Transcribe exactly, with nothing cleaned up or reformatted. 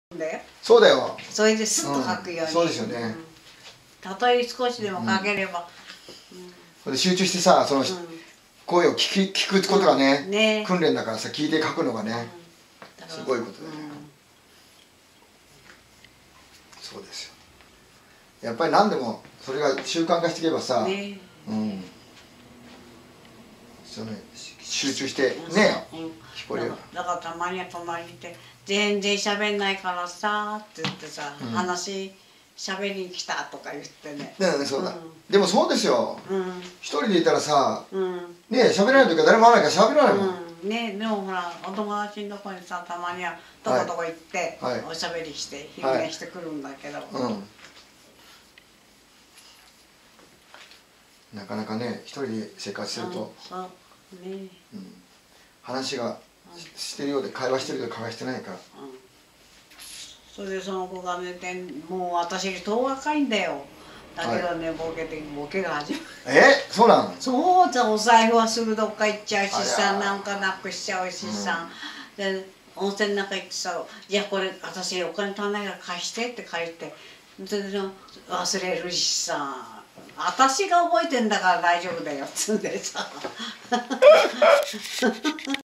だよ。 そうだよ。 それでスッと書くように、 うん、そうですよね。 たとえ少しでも書ければ、 うん、で集中してさ、その、うん、声を聞き聞くことがね、うん、ね、訓練だからさ、聞いて書くのがね、うん、すごいことだよね、うん、そうですよ。やっぱり何でもそれが習慣化していけばさ、ね、うん、その集中してね、うん、聞こえる。 だからたまには隣にいて全然喋んないからさって言ってさ、うん、話喋りに来たとか言ってね。 ね、そうだ、うん、でもそうですよ、うん、一人でいたらさ、うん、ねえ喋らない時は誰も会わないから喋らないもん、 うん、ね、でもほらお友達のとこにさたまにはどこどこ行って、はい、おしゃべりして昼寝してくるんだけど、はい、 うん、なかなかね一人で生活すると、うん、そうね、うん、話がしてるようで会話してるようで会話してないから、うん、 それでその子がね、もう私より遠若いんだよ。だけどね、はい、ボケてボケが始まる。 え、そうなの？ そうじゃ、お財布はすぐどっか行っちゃうしさ、なんかなくしちゃうしさ、うん、で温泉の中行ってさ、じゃあこれ私お金足んないから貸してって借りて、全然忘れるしさ、私が覚えてんだから大丈夫だよっつうんでさ。